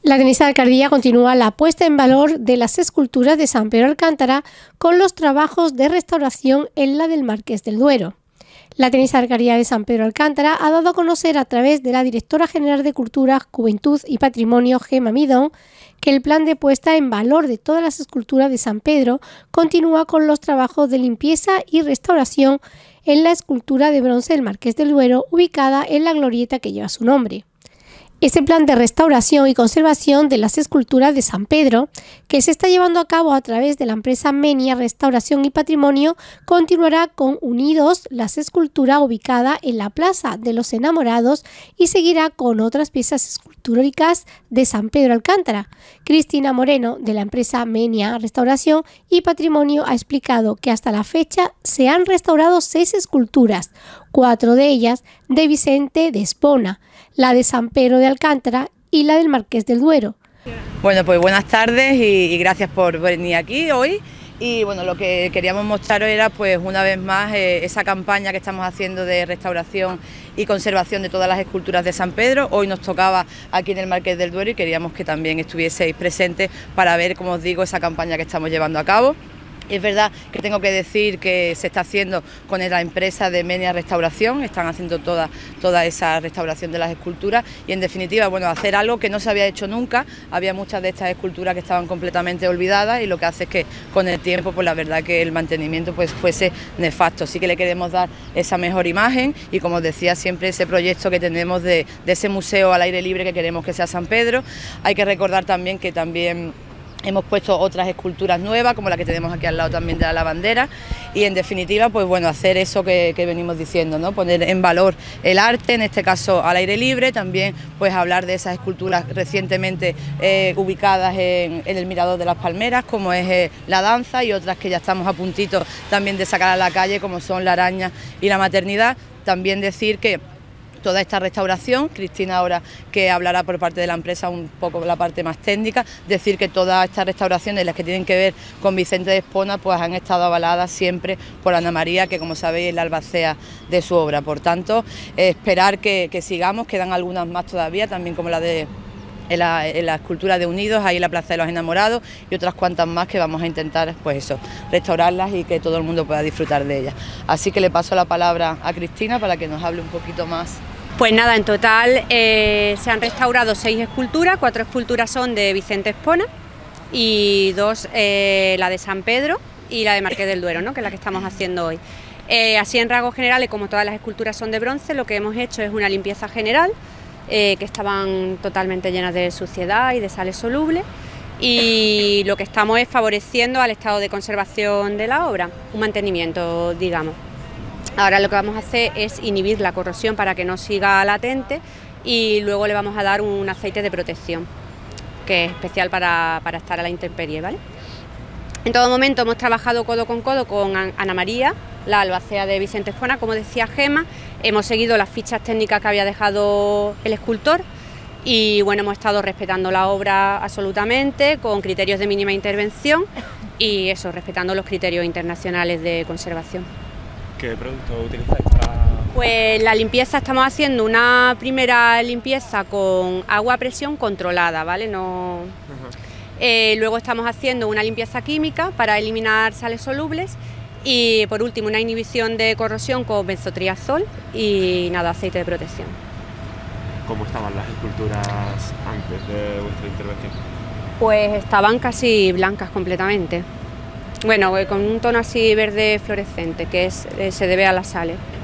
La Teniza Alcaldía continúa la puesta en valor de las esculturas de San Pedro Alcántara con los trabajos de restauración en la del Marqués del Duero. La Teniza Alcaldía de San Pedro Alcántara ha dado a conocer a través de la Directora General de Cultura, Juventud y Patrimonio, Gemma Midón, que el plan de puesta en valor de todas las esculturas de San Pedro continúa con los trabajos de limpieza y restauración en la escultura de bronce del Marqués del Duero, ubicada en la glorieta que lleva su nombre. Este plan de restauración y conservación de las esculturas de San Pedro, que se está llevando a cabo a través de la empresa Menia Restauración y Patrimonio, continuará con Unidos, las esculturas ubicada en la Plaza de los Enamorados, y seguirá con otras piezas escultóricas de San Pedro Alcántara. Cristina Moreno, de la empresa Menia Restauración y Patrimonio, ha explicado que hasta la fecha se han restaurado 6 esculturas, 4 de ellas de Vicente de Espona, la de San Pedro de Alcántara y la del Marqués del Duero. Bueno, pues buenas tardes y gracias por venir aquí hoy. Y bueno, lo que queríamos mostraros era pues una vez más esa campaña que estamos haciendo de restauración y conservación de todas las esculturas de San Pedro. Hoy nos tocaba aquí en el Marqués del Duero y queríamos que también estuvieseis presentes para ver, como os digo, esa campaña que estamos llevando a cabo. Es verdad que tengo que decir que se está haciendo con la empresa de Menia Restauración, están haciendo toda esa restauración de las esculturas y en definitiva, bueno, hacer algo que no se había hecho nunca. Había muchas de estas esculturas que estaban completamente olvidadas y lo que hace es que con el tiempo, pues la verdad que el mantenimiento pues fuese nefasto. Sí que le queremos dar esa mejor imagen y, como os decía, siempre ese proyecto que tenemos de ese museo al aire libre que queremos que sea San Pedro. Hay que recordar también que hemos puesto otras esculturas nuevas, como la que tenemos aquí al lado también de la lavandera, y en definitiva, pues bueno, hacer eso que venimos diciendo, ¿no? Poner en valor el arte, en este caso al aire libre, también pues hablar de esas esculturas recientemente ubicadas en el Mirador de las Palmeras, como es la danza, y otras que ya estamos a puntito también de sacar a la calle, como son la araña y la maternidad. También decir que toda esta restauración, Cristina ahora que hablará por parte de la empresa un poco la parte más técnica, decir que todas estas restauraciones, las que tienen que ver con Vicente de Espona, pues han estado avaladas siempre por Ana María, que como sabéis es la albacea de su obra. Por tanto, esperar que sigamos, quedan algunas más todavía, también como la de en la escultura de Unidos, ahí en la Plaza de los Enamorados, y otras cuantas más que vamos a intentar, pues eso, restaurarlas y que todo el mundo pueda disfrutar de ellas. Así que le paso la palabra a Cristina para que nos hable un poquito más. Pues nada, en total se han restaurado 6 esculturas, 4 esculturas son de Vicente Espona y 2 la de San Pedro y la de Marqués del Duero, ¿no? Que es la que estamos haciendo hoy. Así en rasgos generales, como todas las esculturas son de bronce, lo que hemos hecho es una limpieza general, que estaban totalmente llenas de suciedad y de sales solubles, y lo que estamos es favoreciendo al estado de conservación de la obra, un mantenimiento, digamos. Ahora lo que vamos a hacer es inhibir la corrosión para que no siga latente, y luego le vamos a dar un aceite de protección que es especial para estar a la intemperie, ¿vale? En todo momento hemos trabajado codo con Ana María, la albacea de Vicente Espona, como decía Gemma. Hemos seguido las fichas técnicas que había dejado el escultor y bueno, hemos estado respetando la obra absolutamente, con criterios de mínima intervención y eso, respetando los criterios internacionales de conservación. ¿Qué producto utilizáis para...? Pues la limpieza, estamos haciendo una primera limpieza con agua a presión controlada, ¿vale? No... luego estamos haciendo una limpieza química para eliminar sales solubles y por último una inhibición de corrosión con benzotriazol y nada, aceite de protección. ¿Cómo estaban las esculturas antes de vuestra intervención? Pues estaban casi blancas completamente. Bueno, con un tono así verde fluorescente, que se debe a las sales.